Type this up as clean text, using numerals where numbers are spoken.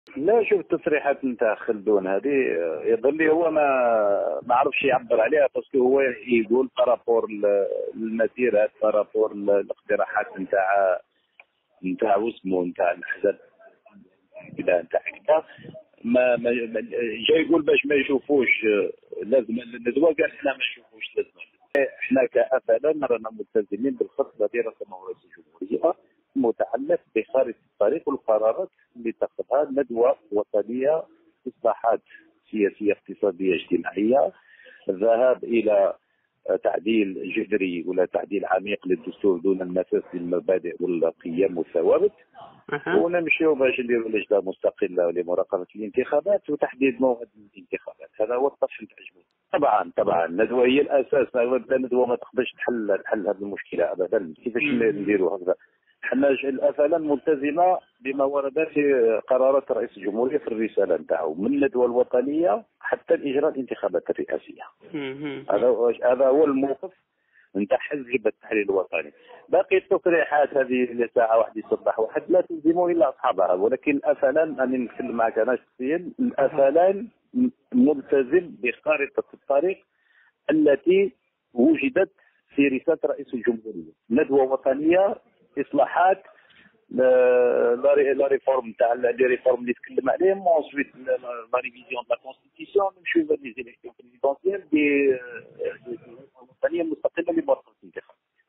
لا، شوف التصريحات نتاع خلدون هذه يظل لي هو ما عرفش يعبر عليها، باسكو هو يقول بارابور المسيرات، بارابور الاقتراحات نتاع واسمه نتاع الاحزاب كذا نتاع هكذا. ما جاي يقول باش ما يشوفوش لازم الندوه، قال احنا ما نشوفوش لازم. احنا كأفلا رانا ملتزمين بالخط الذي رسمه رئيس الجمهوريه متعلق بخارطه الطريق والقرارات اللي تاخذها ندوه وطنيه، اصلاحات سياسيه اقتصاديه اجتماعيه، الذهاب الى تعديل جذري ولا تعديل عميق للدستور دون المساس للمبادئ والقيم والثوابت، ونمشيو باش نديروا لجنه مستقله لمراقبه الانتخابات وتحديد موعد الانتخابات. هذا هو الطرف نتاع الجمهور. طبعا الندوه هي الاساس، الندوه ما تقدرش تحل هذه المشكله ابدا. كيفاش نديروا هكذا؟ حنا الافلا ملتزمه بما ورد في قرارات رئيس الجمهوريه في الرساله نتاعو، من الندوه الوطنيه حتى الاجراء الانتخابات الرئاسيه. هذا هو الموقف نتاع حزب التحرير الوطني. باقي التصريحات هذه لساعه واحد يصبح واحد لا تلزم الا اصحابها، ولكن الافلا انا نتكلم معك انا شخصيا، الافلا ملتزم بخارطه الطريق التي وجدت في رساله رئيس الجمهوريه، ندوه وطنيه، اصلاحات، لا ريفورم تاع لي ريفورم اللي تكلم عليهم، وانسويت لا ريفيزيون تاع الكونستيتيسيون، نمشيو لليزيليكسيون بريزيدونسيال دي وطنيه مستقله لمرحله